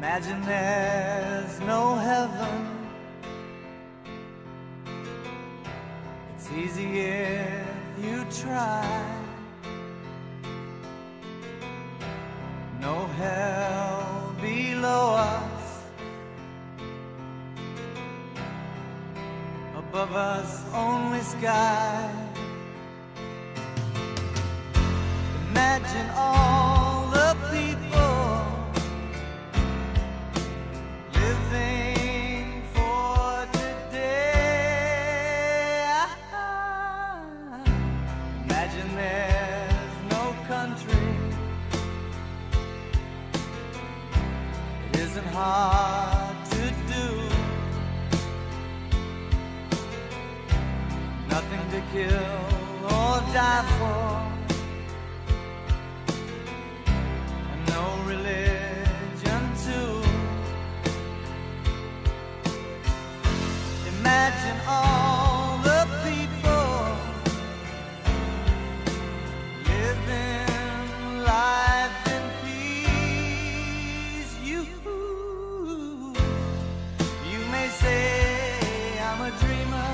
Imagine there's no heaven. It's easy if you try. No hell below us, above us only sky. Imagine all the people living for today. Imagine there's no country. It isn't hard to do. Nothing to kill or die for. Religion too. Imagine all the people living life in peace. You may say I'm a dreamer,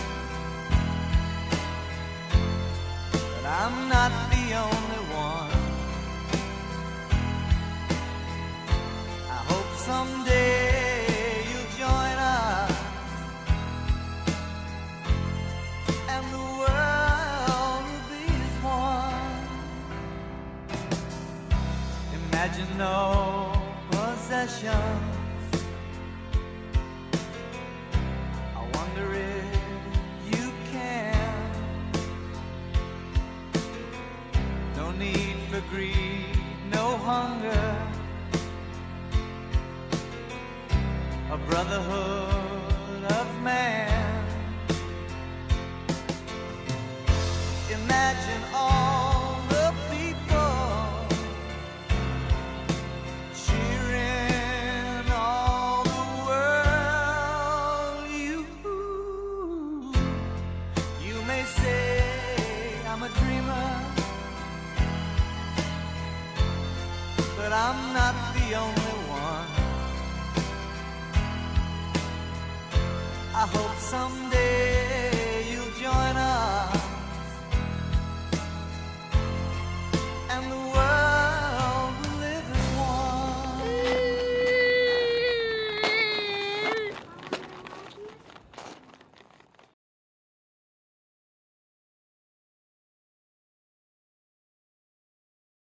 but I'm not the only one. Someday you'll join us, and the world will be as one. Imagine no possessions. I wonder if you can. No need for greed, no hunger. A brotherhood of man. Imagine all the people cheering all the world. You may say I'm a dreamer, but I'm not the only one. I hope someday